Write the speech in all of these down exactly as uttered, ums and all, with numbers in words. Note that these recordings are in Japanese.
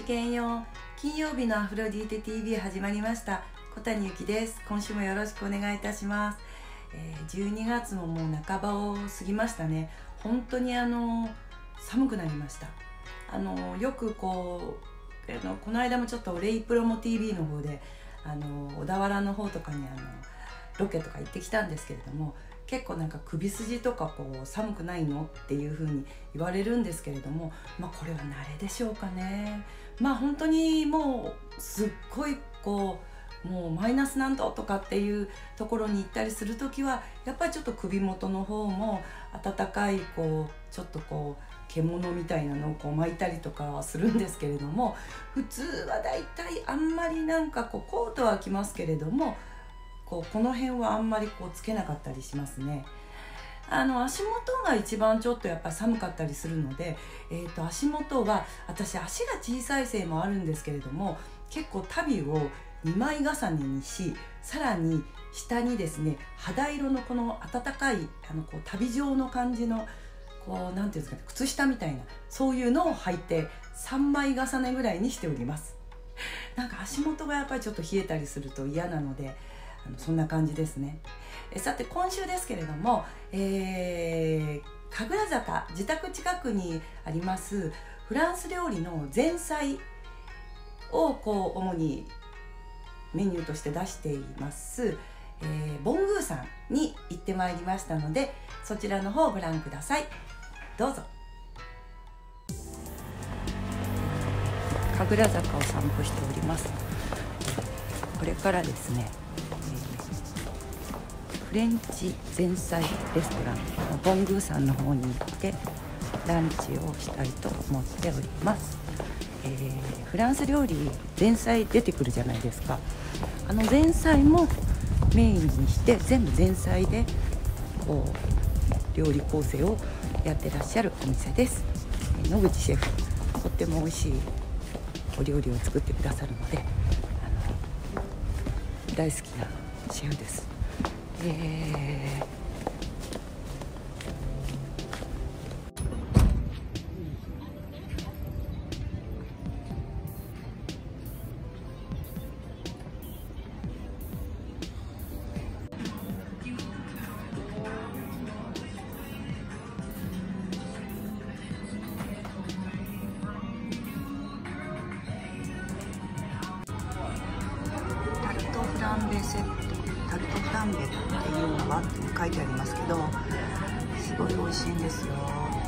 健よう。金曜日のアフロディーテ ティーブイ 始まりました。小谷由紀です。今週もよろしくお願いいたします。えー、じゅうにがつももう半ばを過ぎましたね。本当にあの寒くなりました。あのよくこうあのこの間もちょっとレイプロモ ティーブイ の方であの小田原の方とかにあのロケとか行ってきたんですけれども、結構なんか首筋とかこう寒くないのっていう風に言われるんですけれども、まあこれは慣れでしょうかね。まあ本当にもうすっごいこうもうマイナス何度とかっていうところに行ったりする時はやっぱりちょっと首元の方も温かいこうちょっとこう獣みたいなのをこう巻いたりとかはするんですけれども、普通はだいたいあんまりなんかこうコートは着ますけれども、こうこの辺はあんまりこうつけなかったりしますね。あの足元が一番ちょっとやっぱり寒かったりするので、えー、と足元は私足が小さいせいもあるんですけれども、結構足袋をにまい重ねにし、さらに下にですね肌色のこの温かいあのこう足袋状の感じのこうなんていうんですかね、靴下みたいなそういうのを履いてさんまい重ねぐらいにしております。なんか足元がやっぱりちょっと冷えたりすると嫌なので、あのそんな感じですね。えさて今週ですけれども、えー、神楽坂自宅近くにありますフランス料理の前菜をこう主にメニューとして出しています、えー、ボングーさんに行ってまいりましたので、そちらの方をご覧ください。どうぞ。神楽坂を散歩しております。これからですね、フレンチ前菜レストランのボングーさんの方に行ってランチをしたいと思っております。えー、フランス料理前菜出てくるじゃないですか。あの前菜もメインにして全部前菜でこう料理構成をやってらっしゃるお店です。野口シェフとっても美味しいお料理を作ってくださるので、あの大好きなシェフです。えータルトフランベセット、タルトフランベっていうのはって書いてありますけど、すごい美味しいんですよ。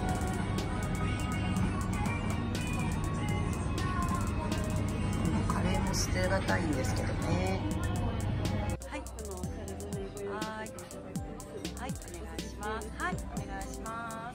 このカレーも捨てがたいんですけどね。はい、はい、はい、お願いします。はい、お願いします。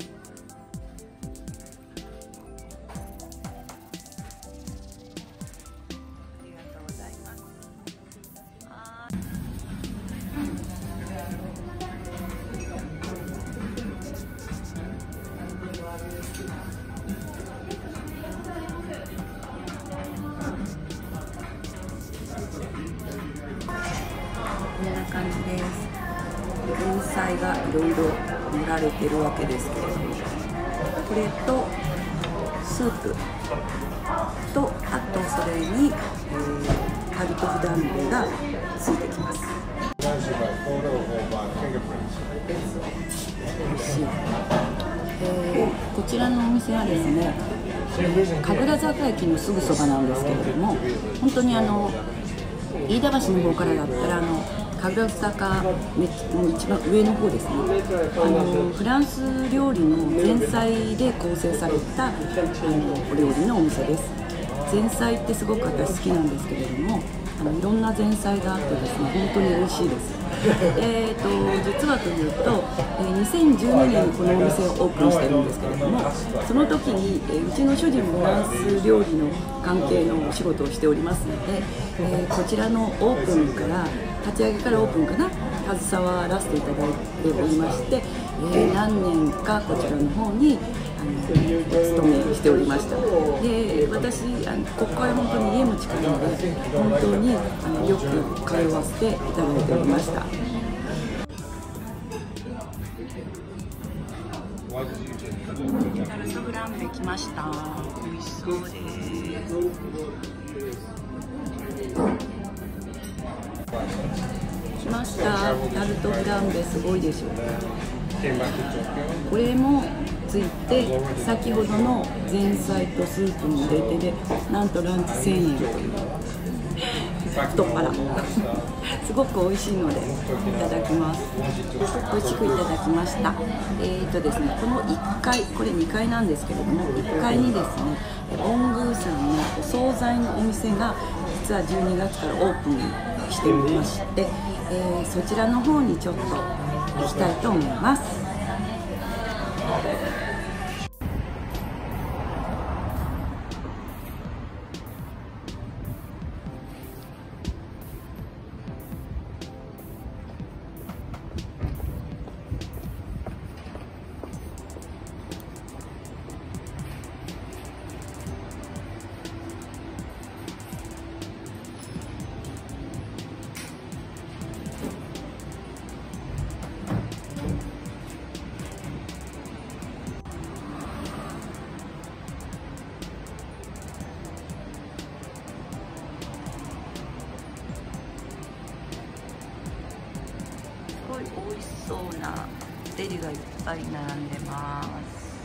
こんな感じです。前菜がいろいろ盛られてるわけですけれども、これとスープと、あとそれに、えー、タルトフランベがついてきます。美味しい。えー、こちらのお店はですね、神楽坂駅のすぐそばなんですけれども、本当にあの飯田橋の方からだったらあの神楽坂の一番上の方ですね。あのフランス料理の前菜で構成されたあのお料理のお店です。前菜ってすごく私好きなんですけれども、あのいろんな前菜があってですね、本当に美味しいです。えーと実はというと、えー、にせんじゅうにねんにこのお店をオープンしてるんですけれども、その時に、えー、うちの主人もフランス料理の関係のお仕事をしておりますので、えー、こちらのオープンから立ち上げからオープンかな携わらせていただいておりまして、えー、何年かこちらの方にあの勤めしておりました。で私あのここは本当に家も近いので本当にあのよく通わせていただいておりました。 タルトフランベ来ました。美味しそうです。来ました。タルトフランベすごいでしょう。これもついて先ほどの前菜とスープに入れてで、なんとランチせんえんという太っ腹すごく美味しいのでいただきます。美味しくいただきました。えーとですね、このいっかい、これにかいなんですけれども、いっかいにですね、ボングーさんのお惣菜のお店が実はじゅうにがつからオープンしておりまして、えー、そちらの方にちょっと行きたいと思います。美味しそうなデリがいっぱい並んでます。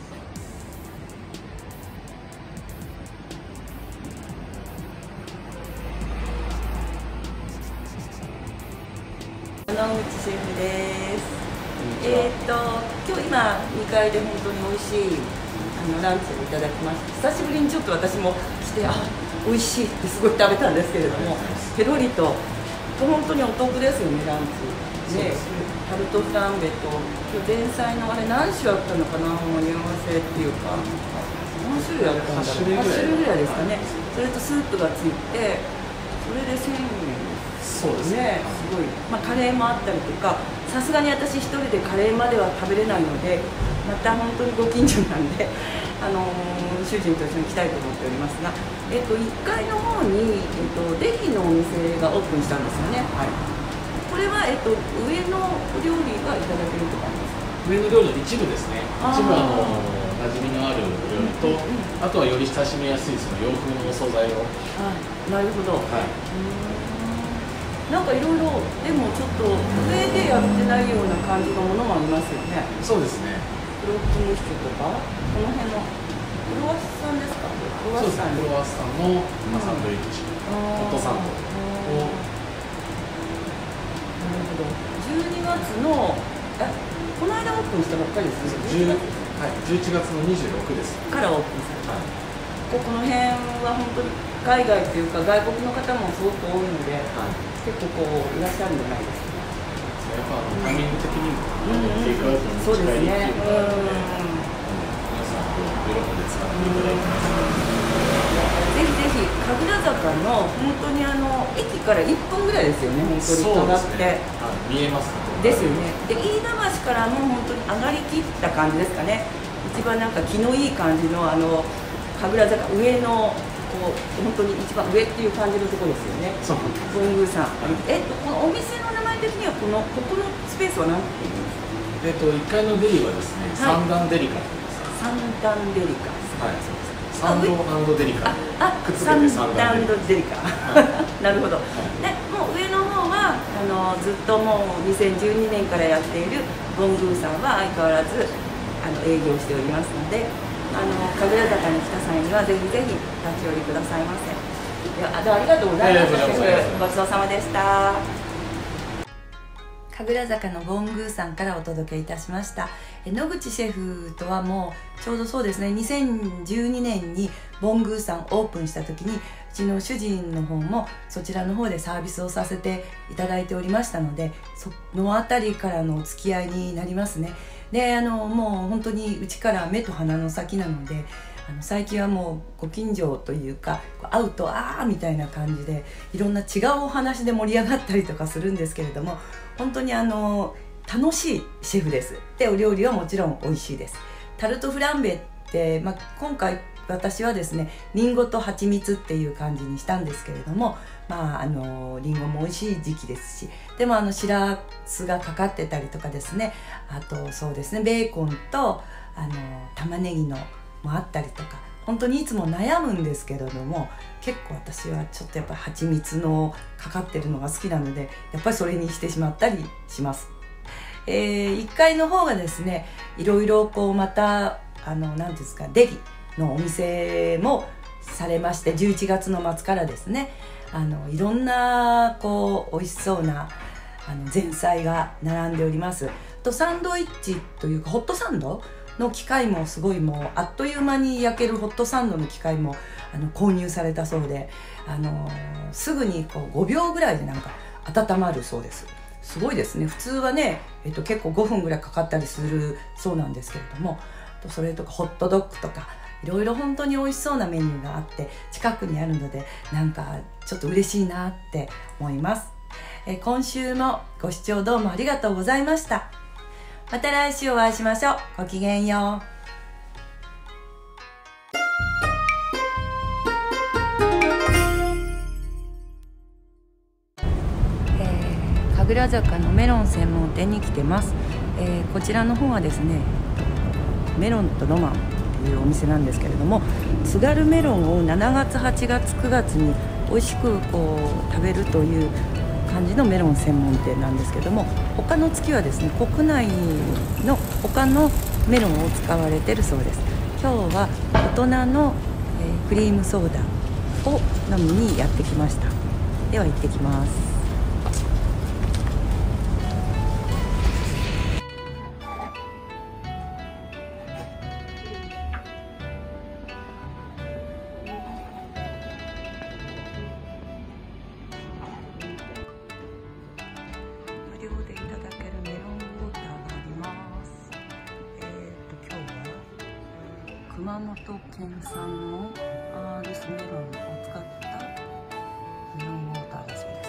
野口シェフです。えっと今日今にかいで本当に美味しいあのランチをいただきました。久しぶりにちょっと私も来て、あ、美味しいってすごい食べたんですけれども、ペロリと本当にお得ですよね、ランチ。で、タルトフランベと今日前菜のあれ何種あったのかな、盛り合わせっていうか何種類あったんだろう、はち種類ぐらいですかね。それとスープがついて、それでせんえんそうですね、 すごい、まあ、カレーもあったりとか、さすがに私一人でカレーまでは食べれないので、また本当にご近所なんで、あのー、主人と一緒に来たいと思っておりますが、えっと、いっかいの方に、えっと、デリのお店がオープンしたんですよね。はい、これは、えっと、上のお料理がいただけるって感じですか？ 上の料理の一部ですね。一部あの馴染みのあるお料理と、うんうん、あとはより親しみやすいその洋風のお惣菜を。 あ、なるほど。はい。なんかいろいろでもちょっと上でやってないような感じのものもありますよね。 そうですね。 クロッキング室とかこの辺のクロワッサンですか？クロワッサン。 クロワッサンの、まあ、サンドイッチ、ホットサンドを。 なるほど。じゅうにがつのえこの間オープンしたばっかりですね。 はい、じゅういちがつのにじゅうろくです。 からオープンされた。はい、ここの辺は本当に海外というか外国の方もすごく多いので、はい、結構こういらっしゃるんじゃないですか。 やっぱあのタイミング的にもテイクアウトの近いっていうのがあって、皆さん喜んで使っていただいてます。 ぜひぜひ神楽坂の本当にあの駅からいっぷんぐらいですよね。本当に上がって、ね、 見えますですよね。で飯田橋からも本当に上がりきった感じですかね。一番なんか気のいい感じのあの神楽坂上のこう本当に一番上っていう感じのところですよね。 そう。 ボングーさん。えっとこのお店の名前的にはこのここのスペースは何て言うんですか？ えっといっかいのデリはですね、はい、三段デリカです。 三段デリカ。 はい。サンド&デリカ。 あ、くっつけてサンダンドデリカ。なるほど。で、もう上の方はあのずっともうにせんじゅうにねんからやっているボングーさんは相変わらずあの営業しておりますので、あの神楽坂に来た際にはぜひぜひ立ち寄りくださいませ。では、ありがとうございました。ごちそうさまでした。神楽坂のボングーさんからお届けいたしました。野口シェフとはもうちょうどそうですね、にせんじゅうにねんにボングーさんオープンした時にうちの主人の方もそちらの方でサービスをさせていただいておりましたので、そのあたりからのお付き合いになりますね。で、あのもう本当にうちから目と鼻の先なので、あの最近はもうご近所というか会うとあーみたいな感じでいろんな違うお話で盛り上がったりとかするんですけれども、本当にあの楽しいシェフです。でお料理はもちろん美味しいです。タルトフランベって、まあ、今回私はですねりんごと蜂蜜っていう感じにしたんですけれども、まああのりんごも美味しい時期ですし、でもあのしらすがかかってたりとかですね、あとそうですねベーコンとあの玉ねぎのもあったりとか、本当にいつも悩むんですけれども、結構私はちょっとやっぱり蜂蜜のかかってるのが好きなので、やっぱりそれにしてしまったりします。えー、いっかいの方がですねいろいろこうまたあの何ていうんですか、デリのお店もされまして、じゅういちがつの末からですねあのいろんなこう美味しそうなあの前菜が並んでおります。とサンドイッチというかホットサンドの機械もすごい、もうあっという間に焼けるホットサンドの機械もあの購入されたそうで、あのー、すぐにこうごびょうぐらいでなんか温まるそうです。すごいですね。普通はね、えっと、結構ごふんぐらいかかったりするそうなんですけれども、それとかホットドッグとかいろいろ本当に美味しそうなメニューがあって近くにあるので、なんかちょっと嬉しいなって思います。え今週もご視聴どうもありがとうございました。また来週お会いしましょう。ごきげんよう。神楽坂のメロン専門店に来てます。えー、こちらの方はですねメロンとロマンというお店なんですけれども、津軽メロンをしちがつはちがつくがつに美味しくこう食べるという感じのメロン専門店なんですけども、他の月はですね国内の他のメロンを使われているそうです。今日は大人の、えー、クリームソーダを飲みにやってきました。では行ってきます。無料でいただけるメロンウォーターがあります。えーと今日は熊本県産のアールスメロンを使ったメロンウォーターだそうです。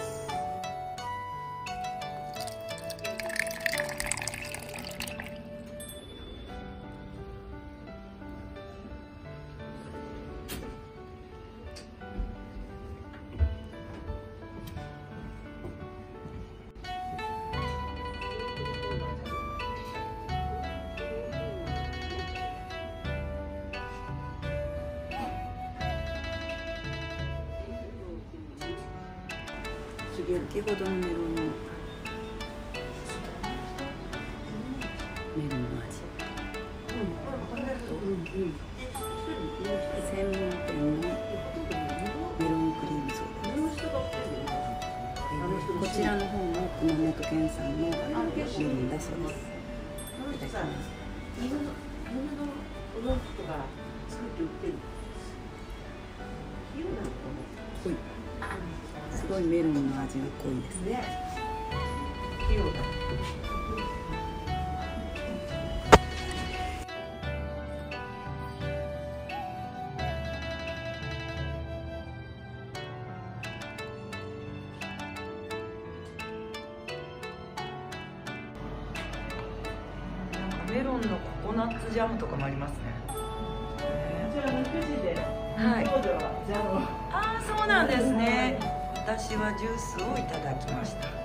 先ほどのメロンのメロンの味、専門店のメロンクリームソーダです。こちらの方も熊本県産のメロンだそうです。いただきます。濃い。すごいメロンの味が濃いですね。なんかメロンのココナッツジャムとかもありますね。こちらのくじで、はい。ああ、そうなんですね。私はジュースをいただきました。